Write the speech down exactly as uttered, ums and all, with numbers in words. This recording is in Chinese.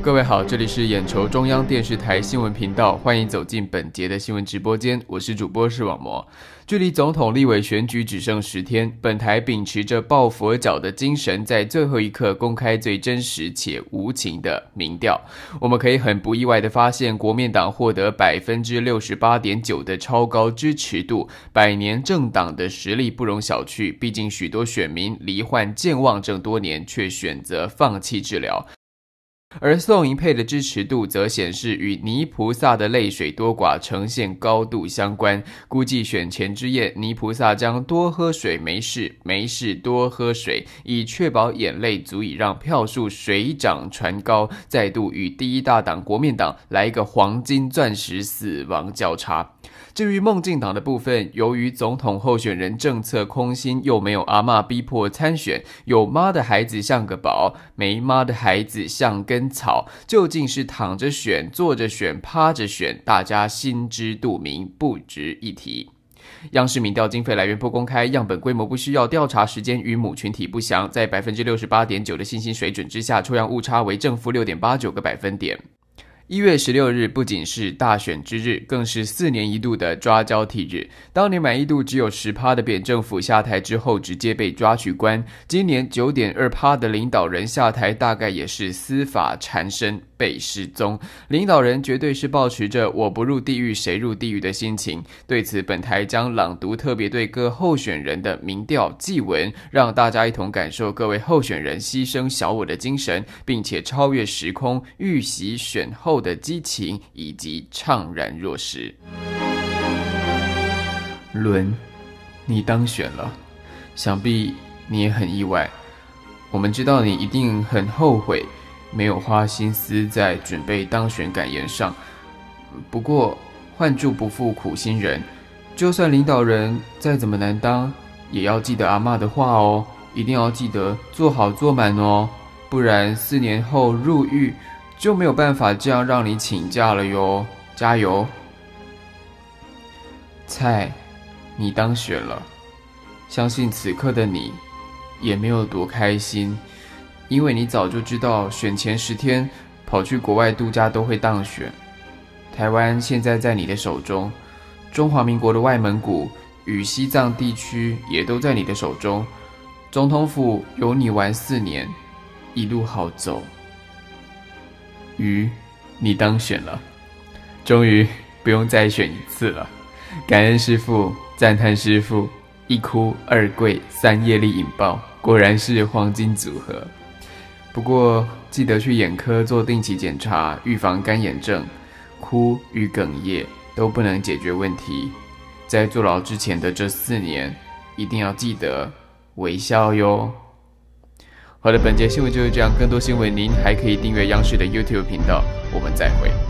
各位好，这里是眼球中央电视台新闻频道，欢迎走进本节的新闻直播间，我是主播视网膜。距离总统立委选举只剩十天，本台秉持着抱佛脚的精神，在最后一刻公开最真实且无情的民调。我们可以很不意外的发现，国民党获得 百分之六十八点九 的超高支持度，百年政党的实力不容小觑，毕竟许多选民罹患健忘症多年，却选择放弃治疗。而宋银佩的支持度则显示与泥菩萨的泪水多寡呈现高度相关，估计选前之夜泥菩萨将多喝水没事，没事多喝水，以确保眼泪足以让票数水涨船高，再度与第一大党国民党来一个黄金钻石死亡交叉。至于梦进党的部分，由于总统候选人政策空心，又没有阿嬷逼迫参选，有妈的孩子像个宝，没妈的孩子像根草，究竟是躺着选、坐着选、趴着选，大家心知肚明，不值一提。央视民调经费来源不公开，样本规模不需要，调查时间与母群体不详，在 百分之六十八点九 的信心水准之下，抽样误差为正负 六点八九 个百分点。一月十六日不仅是大选之日，更是四年一度的抓交替日。当年满意度只有 百分之十 的扁政府下台之后直接被抓去关，今年 百分之九点二 的领导人下台，大概也是司法缠身被失踪。领导人绝对是抱持着我不入地狱谁入地狱的心情。对此，本台将朗读特别对各候选人的民调祭文，让大家一同感受各位候选人牺牲小我的精神，并且超越时空预习选后的激情以及怅然若失。伦，你当选了，想必你也很意外。我们知道你一定很后悔没有花心思在准备当选感言上，不过换柱不负苦心人，就算领导人再怎么难当，也要记得阿嬷的话哦，一定要记得做好做满哦，不然四年后入狱就没有办法这样让你请假了哟，加油！蔡，你当选了，相信此刻的你也没有多开心，因为你早就知道选前十天跑去国外度假都会当选。台湾现在在你的手中，中华民国的外蒙古与西藏地区也都在你的手中，总统府有你玩四年，一路好走。鱼，你当选了，终于不用再选一次了。感恩师父，赞叹师父，一哭二跪三业力引爆，果然是黄金组合。不过记得去眼科做定期检查，预防干眼症，哭与哽咽都不能解决问题。在坐牢之前的这四年，一定要记得微笑哟。好的，本节新闻就是这样，更多新闻您还可以订阅央视的 YouTube 频道，我们再会。